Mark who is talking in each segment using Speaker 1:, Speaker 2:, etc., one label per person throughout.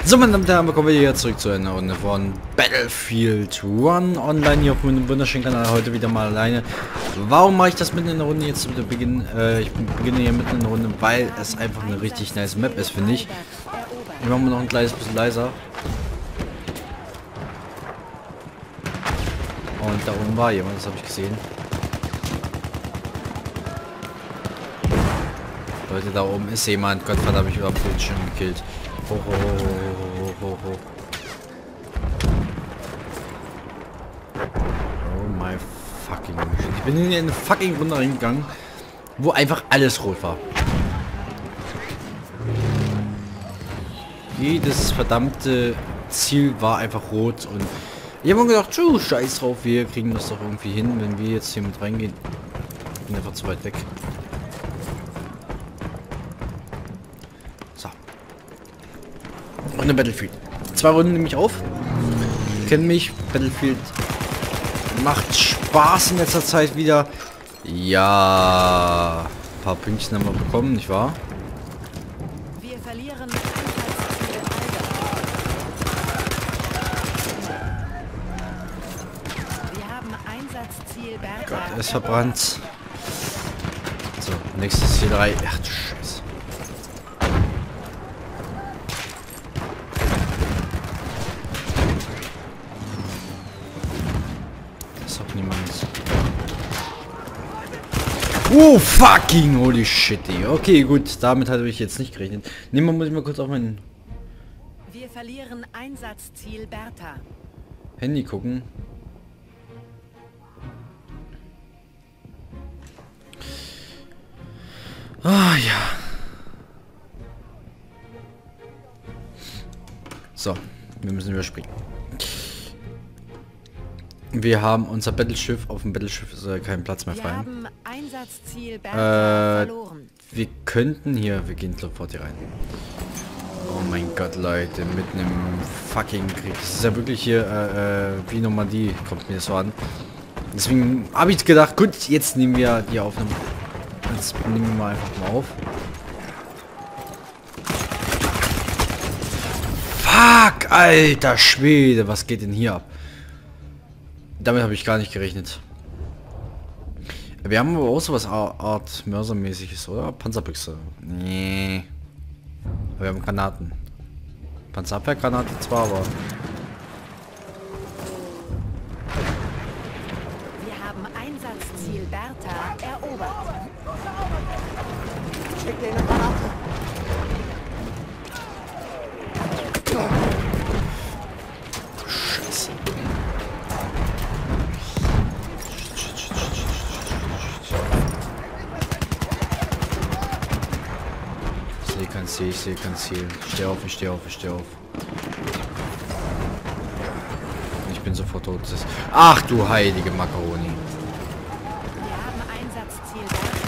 Speaker 1: So, meine Damen und Herren, kommen wir hier zurück zu einer Runde von Battlefield 1 online hier auf meinem wunderschönen Kanal. Heute wieder mal alleine. Warum mache ich das mitten in der Runde jetzt zu Beginn? Ich beginne hier mitten in der Runde, weil es einfach eine richtig nice Map ist, finde ich. Ich mache mal noch ein kleines bisschen leiser. Und da oben war jemand, das habe ich gesehen. Leute, da oben ist jemand. Gottverdammt, habe ich überhaupt Bildschirm gekillt. Ho, ho, ho, ho, ho. Oh my fucking shit. Ich bin in eine fucking Runde reingegangen, wo einfach alles rot war. Jedes verdammte Ziel war einfach rot und ich habe mir gedacht, scheiß drauf, wir kriegen das doch irgendwie hin, wenn wir jetzt hier mit reingehen. Ich bin einfach zu weit weg. So. Runde Battlefield. 2 Runden nehme ich auf. Kennen mich. Battlefield macht Spaß in letzter Zeit wieder. Ja. Ein paar Pünktchen haben wir bekommen, nicht wahr?
Speaker 2: Wir verlieren Einsatzziel Bertha.
Speaker 1: Gott, er ist verbrannt. So, nächstes Ziel 3. Ach du Scheiße. Das ist doch niemand. Oh, fucking holy shit. Okay, gut, damit hatte ich jetzt nicht gerechnet. Nehmen wir, muss ich mal kurz auf mein
Speaker 2: Wir verlieren Einsatzziel Bertha.
Speaker 1: Handy gucken. Ah, ja. So, wir müssen überspringen. Wir haben unser Battleschiff. Auf dem Battleschiff ist kein Platz mehr
Speaker 2: Wir
Speaker 1: frei.
Speaker 2: haben Einsatzziel Bertha verloren.
Speaker 1: Wir könnten hier... Wir gehen sofort hier rein. Oh mein Gott, Leute. Mitten im fucking Krieg. Das ist ja wirklich hier wie Normandie. Kommt mir das so an. Deswegen habe ich gedacht, gut, jetzt nehmen wir die Aufnahme. Jetzt nehmen wir mal einfach mal auf. Fuck, alter Schwede, was geht denn hier ab? Damit habe ich gar nicht gerechnet. Wir haben aber auch sowas Art Mörsermäßiges, oder? Panzerbüchse. Nee. Wir haben Granaten. Panzerabwehrgranate zwar, aber...
Speaker 2: Wir haben Einsatzziel Bertha erobert. Schick den ab.
Speaker 1: Scheiße. Ich sehe kein Ziel, ich sehe kein Ziel. Ich stehe auf, ich stehe auf, ich stehe auf. Ich bin sofort tot. Ach du heilige Makaroni.
Speaker 2: Wir haben Einsatzziel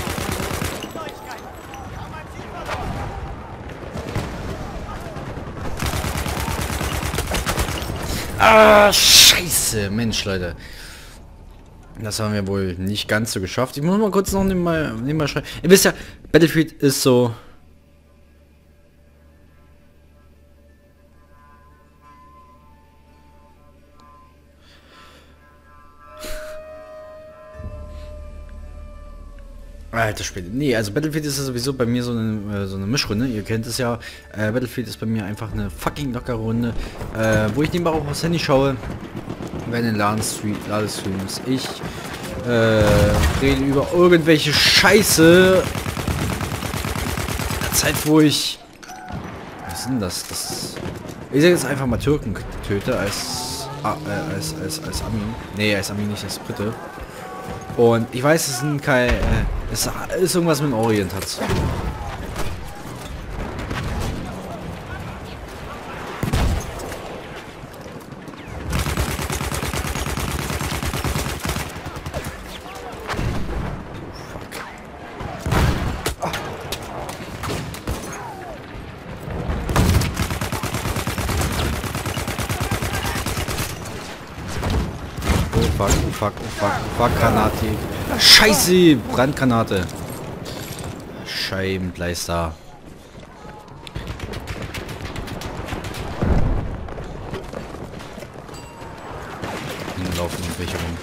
Speaker 1: Ah, scheiße. Mensch, Leute. Das haben wir wohl nicht ganz so geschafft. Ich muss mal kurz noch nebenbei schreiben. Ihr wisst ja, Battlefield ist so... Alter Schwede. Nee, also Battlefield ist ja sowieso bei mir so eine Mischrunde. Ihr kennt es ja. Battlefield ist bei mir einfach eine fucking lockere Runde, wo ich nebenbei auch aufs Handy schaue. Wenn in Ladestreams. Ich rede über irgendwelche Scheiße. In der Zeit, wo ich... Was ist denn das? Ich sage jetzt einfach mal Türken töte als Ami. Nee, als Ami nicht, als Brite. Und ich weiß, es sind kein... es ist irgendwas mit dem Orient hat's. Fuck, Granate. Scheiße, Brandgranate. Scheibenkleister. laufen irgendwelche rum.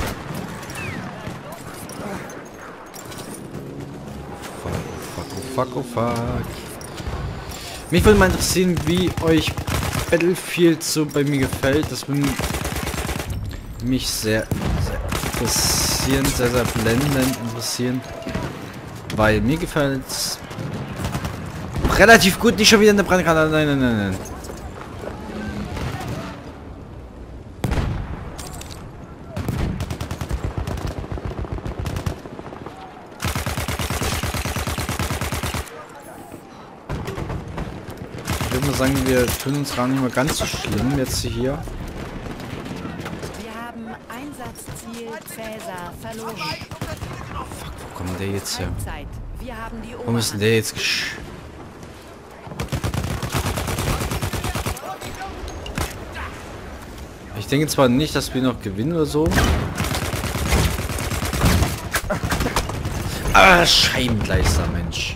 Speaker 1: Fuck, oh fuck. Mich würde mal interessieren, wie euch Battlefield so bei mir gefällt. Das würde mich sehr interessieren, sehr blendend interessieren. Weil mir gefällt es relativ gut. Nicht schon wieder eine Brandgranate. Nein. Ich würde mal sagen, wir tun uns gar nicht mal ganz so schlimm jetzt hier.
Speaker 2: Wir haben Einsatzziel Cäsar verloren.
Speaker 1: Fuck, wo kommt der jetzt her?
Speaker 2: Halbzeit. Wir haben die
Speaker 1: Warum ist denn der jetzt Ich denke zwar nicht, dass wir noch gewinnen oder so. Ah, Scheibengleister, Mensch.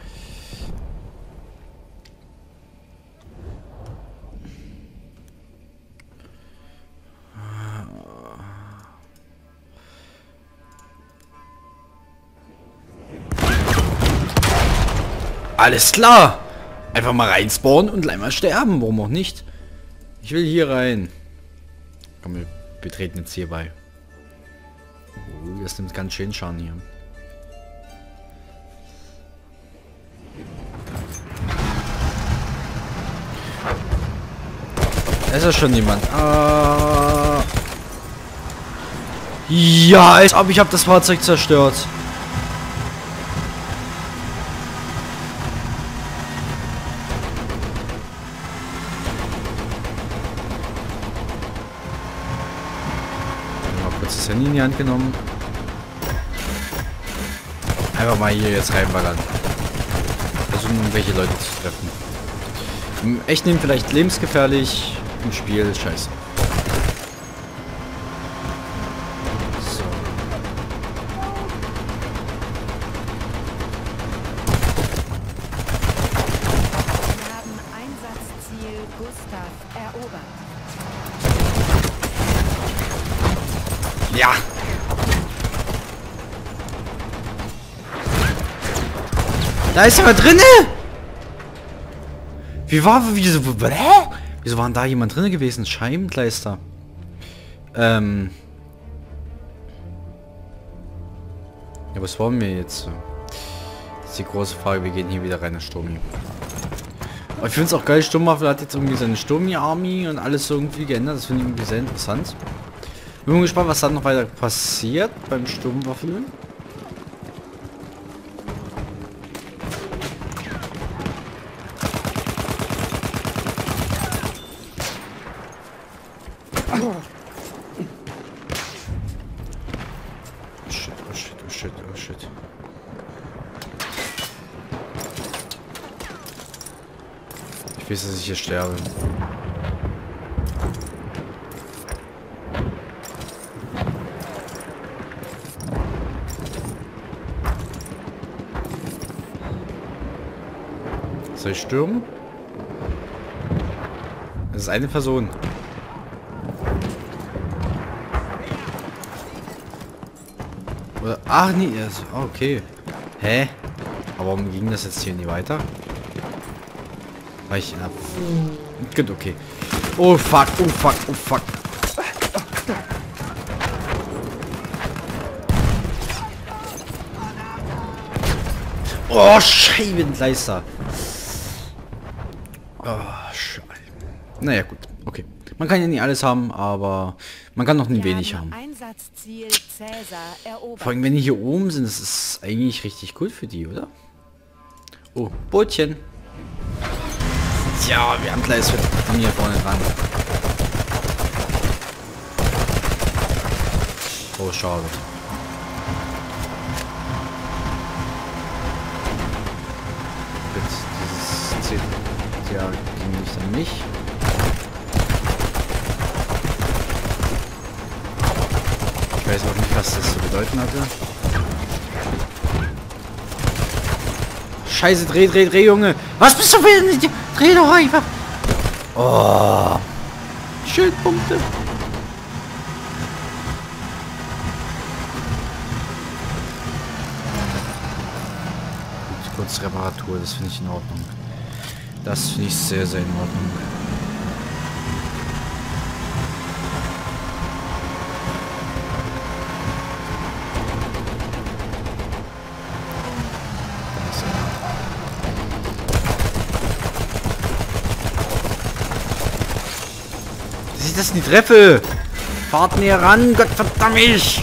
Speaker 1: Alles klar! Einfach mal reinspawnen und gleich mal sterben. Warum auch nicht? Ich will hier rein. Komm, wir betreten jetzt hierbei. Oh, das nimmt ganz schön Schaden hier. Da ist ja schon jemand. Ja, als ob ich habe das Fahrzeug zerstört. Das Handy in die Hand genommen. Einfach mal hier jetzt reinballern. Versuchen, irgendwelche Leute zu treffen. Im echten vielleicht lebensgefährlich, im Spiel scheiße. So.
Speaker 2: Wir haben Einsatzziel Gustav erobert.
Speaker 1: Ja! Da ist jemand drinne! Wieso waren da jemand drinne gewesen? Scheibengleister. Ja, was wollen wir jetzt? Das ist die große Frage. Wir gehen hier wieder rein in Sturmi. Aber ich finde es auch geil, Sturmwaffel hat jetzt irgendwie seine Sturmi-Army und alles so irgendwie geändert. Das finde ich irgendwie sehr interessant. Bin gespannt, was dann noch weiter passiert beim Sturmwaffen. Oh shit. Ich weiß, dass ich hier sterbe. Soll ich stürmen? Das ist eine Person. Oder, ach nee, okay. Hä? Aber warum ging das jetzt hier nie weiter? Weil ich... Gut, okay. Oh fuck, oh fuck, oh fuck. Oh, Scheibengleister. Oh, Scheiben. Naja, gut. Okay. Man kann ja nicht alles haben, aber man kann noch nie wenig haben.
Speaker 2: Einsatzziel Cäsar erobert.
Speaker 1: Vor allem, wenn die hier oben sind, das ist eigentlich richtig gut für die, oder? Oh, Bootchen. Tja, wir haben gleich von hier vorne dran. Oh, schade. Dieses zählt ja ging nicht an mich. Ich weiß auch nicht, was das zu bedeuten hatte. Scheiße, dreh, Junge! Was bist du für ein... Dreh doch einfach! Oh! Schildpunkte! Reparatur. Das finde ich in Ordnung. Das finde ich sehr, sehr in Ordnung. Dass ich das nicht treffe! Fahrt näher ran, Gott verdammt mich!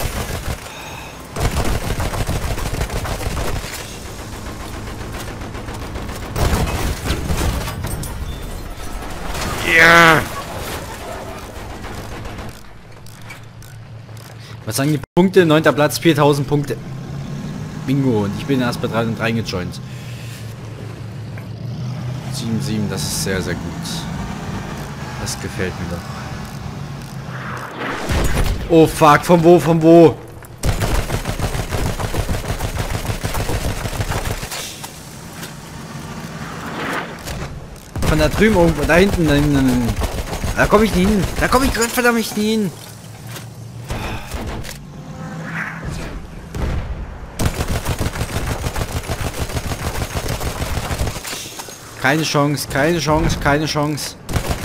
Speaker 1: Yeah. Was sagen die Punkte? 9. Platz, 4000 Punkte. Bingo. Und ich bin erst bei 3 und 3 gejoint. 7-7, das ist sehr, sehr gut. Das gefällt mir doch. Oh fuck, von wo, von wo? Von da drüben irgendwo, da hinten, da hinten. Da komme ich nie hin. Da komme ich Gottverdammt nicht hin. Keine Chance, keine Chance, keine Chance.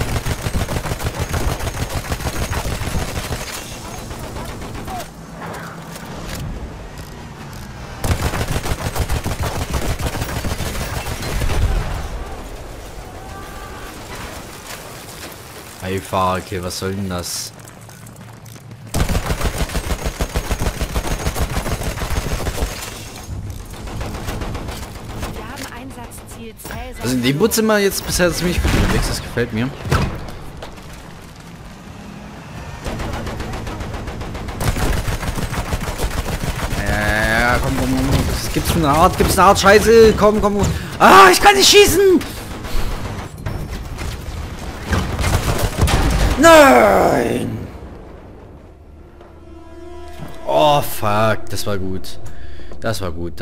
Speaker 1: Einfach, okay, was soll denn das?
Speaker 2: Wir haben Einsatzziel Cäsar.
Speaker 1: Also in dem Boot sind wir jetzt bisher ziemlich gut unterwegs, das gefällt mir. Ja, komm. Das gibt's eine Art, Scheiße, komm. Ah, ich kann nicht schießen! Nein! Oh, fuck. Das war gut. Das war gut.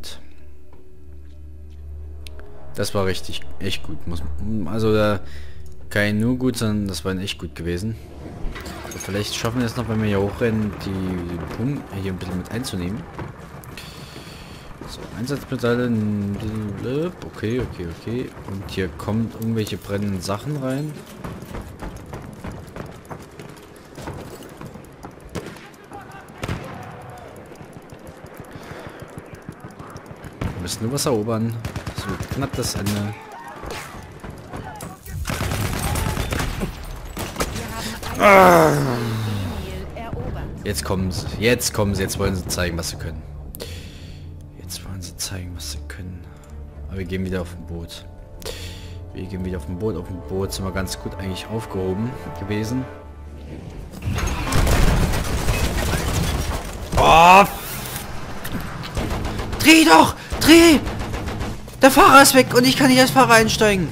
Speaker 1: Das war richtig, echt gut. Also, kein nur gut, sondern das war echt gut gewesen. So, vielleicht schaffen wir es noch, wenn wir hier hochrennen, den Punkt hier ein bisschen mit einzunehmen. So, Einsatzmetalle. Okay. Und hier kommen irgendwelche brennenden Sachen rein. Wir müssen nur was erobern. So knapp das Ende. Jetzt kommen sie. Jetzt wollen sie zeigen, was sie können. Aber wir gehen wieder auf ein Boot. Auf dem Boot sind wir ganz gut eigentlich aufgehoben gewesen. Oh! Dreh doch! Dreh! Der Fahrer ist weg und ich kann nicht als Fahrer einsteigen.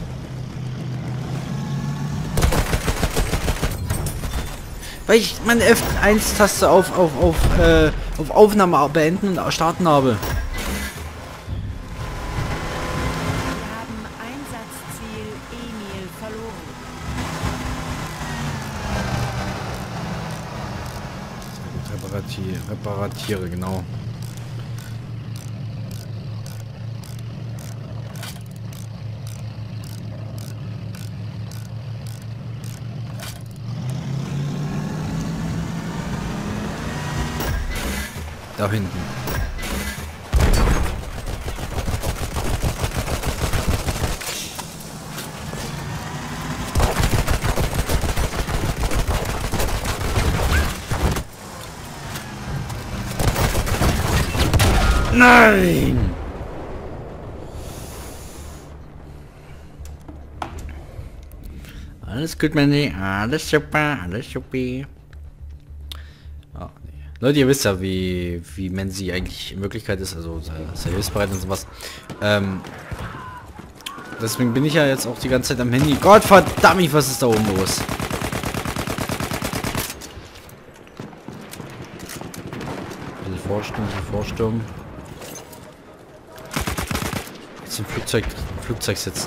Speaker 1: Weil ich meine F1-Taste auf Aufnahme beenden und starten habe.
Speaker 2: Wir haben Einsatzziel Emil verloren.
Speaker 1: Reparatiere, genau. Da hinten. Nein! Alles gut, Mandy. Alles super, alles supi. Oh, nee. Leute, ihr wisst ja, wie Mandy eigentlich in Wirklichkeit ist, also sehr hilfsbereit und sowas. Deswegen bin ich ja jetzt auch die ganze Zeit am Handy. Gott verdammt, was ist da oben los? Ein bisschen Vorsturm. Jetzt im Flugzeug sitzen.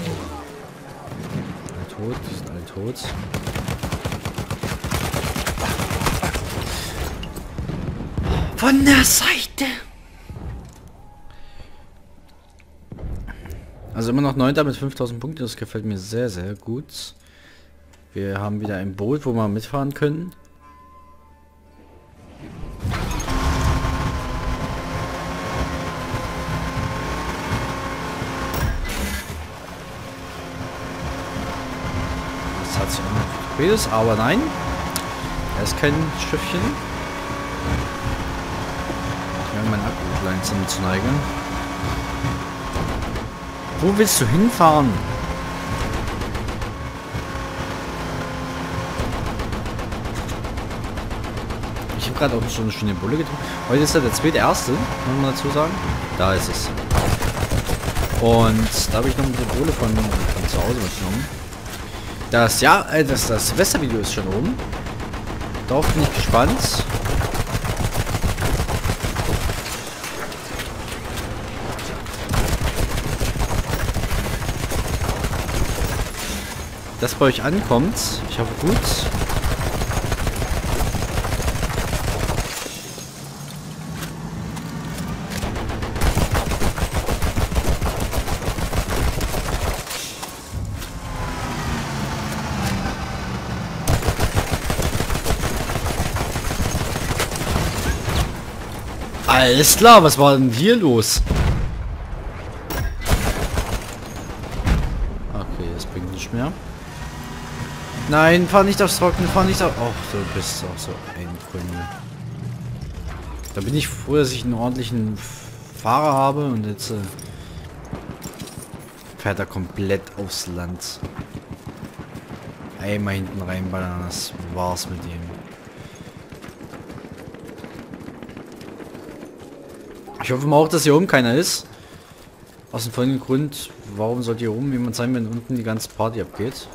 Speaker 1: Die sind alle tot. Von der Seite. Also immer noch 9. mit 5000 Punkten. Das gefällt mir sehr, sehr gut. Wir haben wieder ein Boot, wo wir mitfahren können. Das hat sich auch noch Torpedos, aber nein. Er ist kein Schiffchen. Ich werde meinen Akku langsam zu neigen. Wo willst du hinfahren? Ich habe gerade auch schon eine schöne Bulle getrunken. Heute ist ja der 2.1., muss man dazu sagen. Da ist es. Und da habe ich noch eine Bulle von zu Hause mitgenommen. Das Silvestervideo ist schon oben. Darauf bin ich gespannt. Das bei euch ankommt. Ich hoffe gut. Alles klar, was war denn hier los? Okay, das bringt nicht mehr. Nein, fahr nicht aufs Trockene, fahr nicht auf... Och, du bist auch so ein Kunde. Da bin ich froh, dass ich einen ordentlichen Fahrer habe und jetzt fährt er komplett aufs Land. Einmal hinten reinballern, das war's mit ihm. Ich hoffe mal auch, dass hier oben keiner ist. Aus dem folgenden Grund, warum sollte hier oben jemand sein, wenn unten die ganze Party abgeht?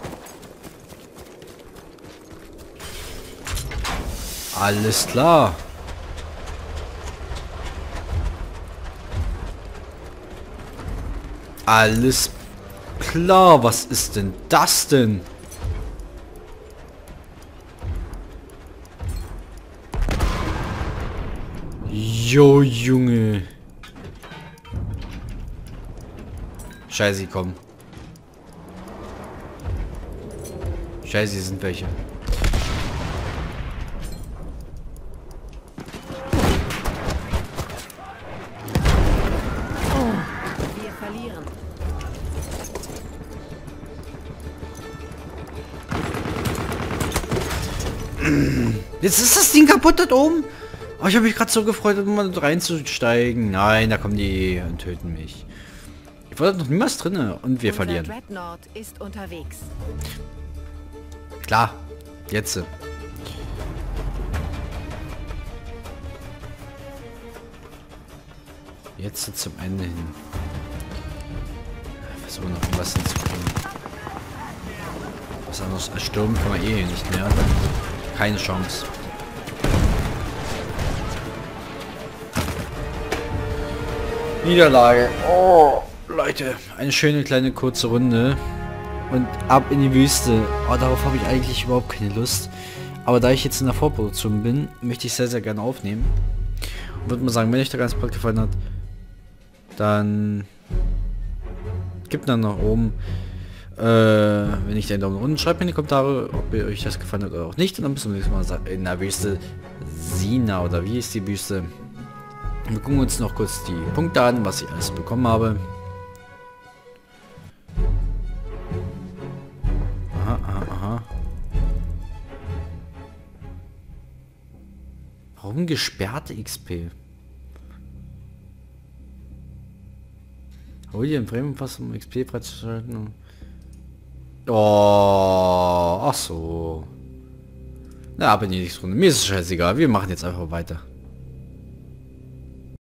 Speaker 1: Alles klar. Alles klar. Was ist denn das denn? Jo, Junge. Scheiße, komm. Scheiße, hier sind welche.
Speaker 2: Wir verlieren.
Speaker 1: Jetzt ist das Ding kaputt dort oben. Oh, ich habe mich gerade so gefreut, mal reinzusteigen. Nein, da kommen die und töten mich. Ich war noch niemals drinne und wir verlieren.
Speaker 2: Dreadnought ist unterwegs.
Speaker 1: Klar, jetzt. Jetzt zum Ende hin. Versuchen noch irgendwas hinzukriegen. Was anderes als Sturm kann man eh nicht mehr. Keine Chance. Niederlage. Oh, Leute, eine schöne kleine kurze Runde. Und ab in die Wüste. Oh, darauf habe ich eigentlich überhaupt keine Lust. Aber da ich jetzt in der Vorproduktion bin, möchte ich sehr, sehr gerne aufnehmen. Und würde mal sagen, wenn euch der ganze Pod gefallen hat, dann gebt dann nach oben, wenn ich den Daumen nach unten, schreibt mir in die Kommentare, ob ihr euch das gefallen hat oder auch nicht. Und dann bis zum nächsten Mal in der Wüste Sina, oder wie ist die Wüste? Wir gucken uns noch kurz die Punkte an, was ich alles bekommen habe. Aha, aha, aha. Warum gesperrte XP? Hol dir ein Premium-Pass, um XP freizuschalten. Oh, ach so. Na, aber nicht Runde. Mir ist es scheißegal. Wir machen jetzt einfach weiter.